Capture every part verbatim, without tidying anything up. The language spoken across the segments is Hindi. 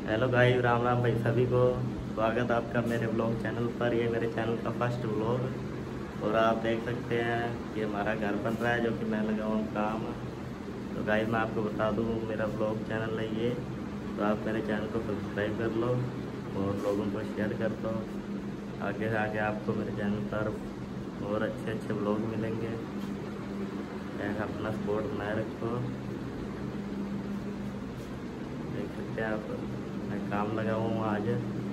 हेलो गाइस, राम राम भाई सभी को। स्वागत है आपका मेरे ब्लॉग चैनल पर। ये मेरे चैनल का फर्स्ट ब्लॉग और आप देख सकते हैं कि हमारा घर बन रहा है, जो कि मैं लगा हूँ काम। तो गाइस मैं आपको बता दूँ, मेरा ब्लॉग चैनल है ये, तो आप मेरे चैनल को सब्सक्राइब कर लो और लोगों को शेयर कर दो। आगे से आगे आपको मेरे चैनल पर और अच्छे अच्छे ब्लॉग मिलेंगे। अपना सपोर्ट बनाए रखो। देख सकते हैं आप, मैं काम लगा हूँ आज।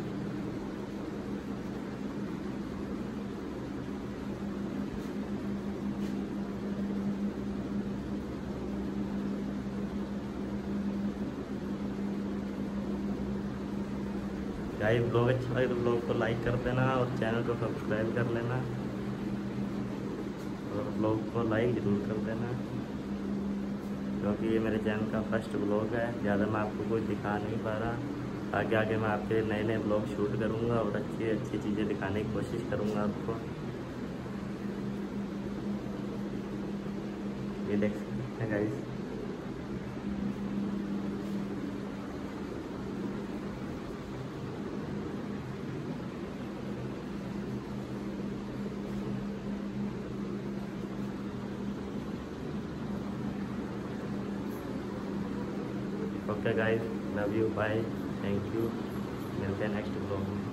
गाइस ब्लॉग अच्छा लगे तो ब्लॉग को लाइक कर देना और चैनल को सब्सक्राइब कर लेना और ब्लॉग को लाइक ज़रूर कर देना, क्योंकि ये मेरे चैनल का फर्स्ट ब्लॉग है। ज़्यादा मैं आपको कुछ दिखा नहीं पा रहा। आगे आगे मैं आपके नए नए ब्लॉग शूट करूँगा और अच्छी अच्छी चीज़ें दिखाने की कोशिश करूँगा आपको। ये देख सकते हैं guys. Okay guys, love you, bye, thank you. मिलते हैं नेक्स्ट ब्लॉग में।